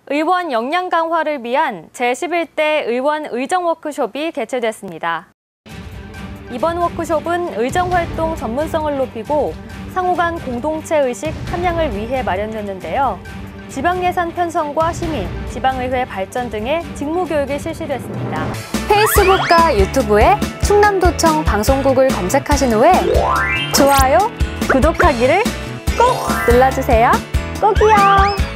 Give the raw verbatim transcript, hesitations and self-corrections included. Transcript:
의원 역량 강화를 위한 제십일 대 의원 의정 워크숍이 개최됐습니다. 이번 워크숍은 의정활동 전문성을 높이고 상호 간 공동체 의식 함양을 위해 마련됐는데요. 지방예산 편성과 시민, 지방의회 발전 등의 직무교육이 실시됐습니다. 페이스북과 유튜브에 충남도청 방송국을 검색하신 후에 좋아요, 구독하기를 꼭 눌러주세요. 꼭이요!